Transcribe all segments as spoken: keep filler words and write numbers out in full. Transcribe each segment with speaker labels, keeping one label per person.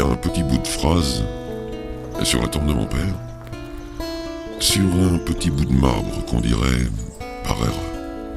Speaker 1: lire un petit bout de phrase sur la tombe de mon père, sur un petit bout de marbre qu'on dirait par erreur.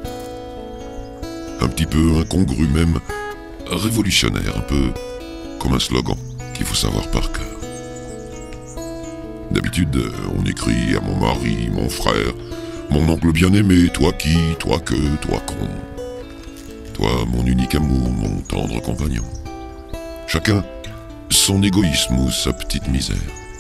Speaker 1: Un petit peu incongru même, révolutionnaire, un peu comme un slogan qu'il faut savoir par cœur. D'habitude, on écrit à mon mari, mon frère, mon oncle bien-aimé, toi qui, toi que, toi con. Toi, mon unique amour, mon tendre compagnon. Chacun son égoïsme ou sa petite misère.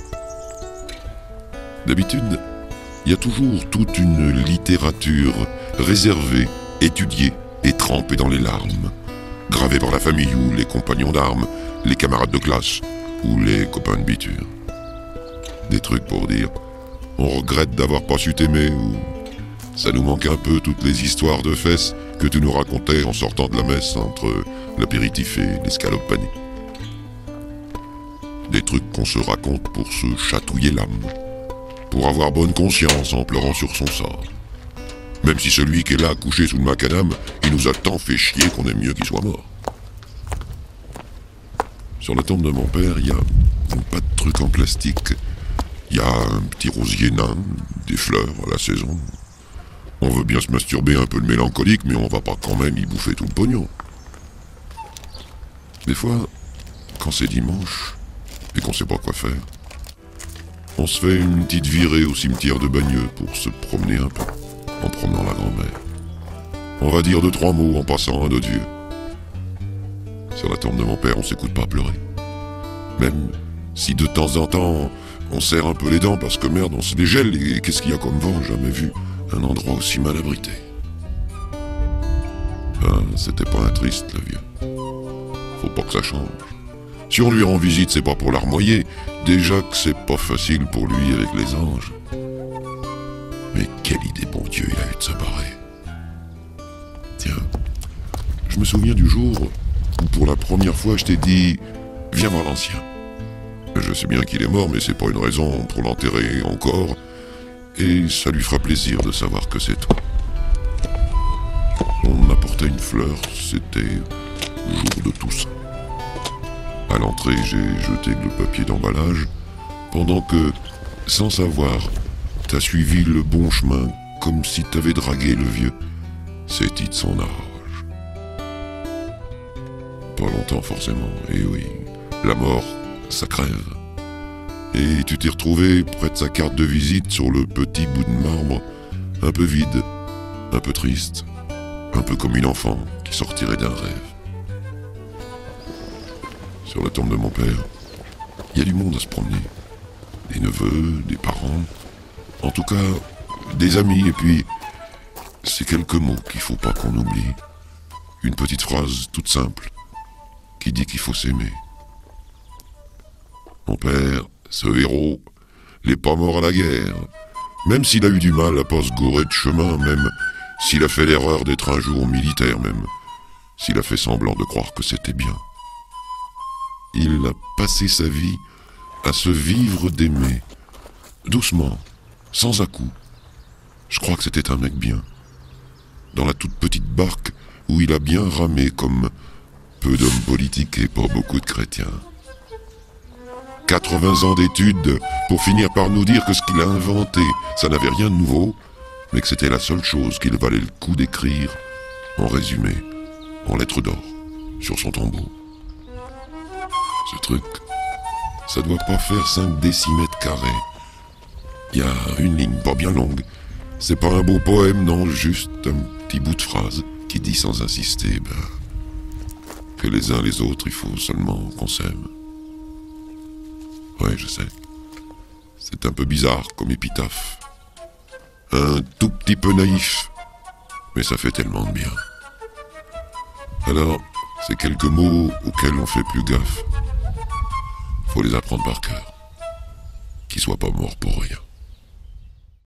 Speaker 1: D'habitude, il y a toujours toute une littérature réservée, étudiée et trempée dans les larmes, gravée par la famille ou les compagnons d'armes, les camarades de classe ou les copains de biture. Des trucs pour dire « on regrette d'avoir pas su t'aimer » ou « ça nous manque un peu toutes les histoires de fesses que tu nous racontais en sortant de la messe entre l'apéritif et l'escalope panée. » Des trucs qu'on se raconte pour se chatouiller l'âme, pour avoir bonne conscience en pleurant sur son sort. Même si celui qui est là couché sous le macadam, il nous a tant fait chier qu'on aime mieux qu'il soit mort. Sur la tombe de mon père, il y a pas de trucs en plastique. Il y a un petit rosier nain, des fleurs à la saison. On veut bien se masturber un peu de mélancolique, mais on va pas quand même y bouffer tout le pognon. Des fois, quand c'est dimanche, et qu'on sait pas quoi faire, on se fait une petite virée au cimetière de Bagneux pour se promener un peu, en promenant la grand-mère. On va dire deux, trois mots en passant un autre vieux. Sur la tombe de mon père, on s'écoute pas pleurer. Même si de temps en temps, on serre un peu les dents parce que merde, on se les gèle et qu'est-ce qu'il y a comme vent, jamais vu un endroit aussi mal abrité. Ben, c'était pas un triste, le vieux. Faut pas que ça change. Si on lui rend visite, c'est pas pour l'armoyer. Déjà que c'est pas facile pour lui avec les anges. Mais quelle idée, bon Dieu, il a eu de se barrer. Tiens, je me souviens du jour où pour la première fois je t'ai dit « Viens voir l'ancien ». Je sais bien qu'il est mort, mais c'est pas une raison pour l'enterrer encore. Et ça lui fera plaisir de savoir que c'est toi. On apportait une fleur, c'était le jour de Toussaint. À l'entrée, j'ai jeté le papier d'emballage, pendant que, sans savoir, t'as suivi le bon chemin, comme si t'avais dragué le vieux. C'est-il de son âge. Pas longtemps forcément, et oui, la mort, ça crève. Et tu t'es retrouvé près de sa carte de visite sur le petit bout de marbre, un peu vide, un peu triste, un peu comme une enfant qui sortirait d'un rêve. Sur la tombe de mon père, il y a du monde à se promener. Des neveux, des parents, en tout cas, des amis, et puis, c'est quelques mots qu'il faut pas qu'on oublie. Une petite phrase toute simple, qui dit qu'il faut s'aimer. Mon père, ce héros, n'est pas mort à la guerre, même s'il a eu du mal à pas se gourer de chemin, même s'il a fait l'erreur d'être un jour militaire, même s'il a fait semblant de croire que c'était bien. Il a passé sa vie à se vivre d'aimer, doucement, sans à-coups. Je crois que c'était un mec bien. Dans la toute petite barque où il a bien ramé comme peu d'hommes politiques et pas beaucoup de chrétiens. quatre-vingts ans d'études pour finir par nous dire que ce qu'il a inventé, ça n'avait rien de nouveau, mais que c'était la seule chose qu'il valait le coup d'écrire, en résumé, en lettres d'or, sur son tombeau. Ce truc, ça doit pas faire cinq décimètres carrés. Il y a une ligne pas bien longue. C'est pas un beau poème, non, juste un petit bout de phrase qui dit sans insister, ben, que les uns les autres, il faut seulement qu'on s'aime. Ouais, je sais. C'est un peu bizarre comme épitaphe. Un tout petit peu naïf, mais ça fait tellement de bien. Alors, c'est quelques mots auxquels on fait plus gaffe. Faut les apprendre par cœur. Qu'ils soient pas morts pour rien.